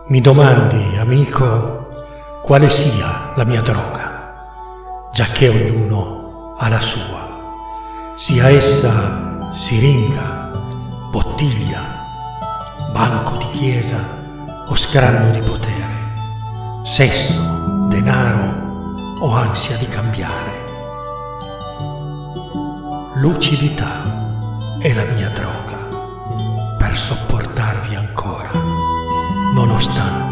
Mi domandi, amico, quale sia la mia droga, giacché ognuno ha la sua, sia essa siringa, bottiglia, banco di chiesa o scranno di potere, sesso, denaro o ansia di cambiare. Lucidità è la mia droga per sopportarvi ancora, nonostante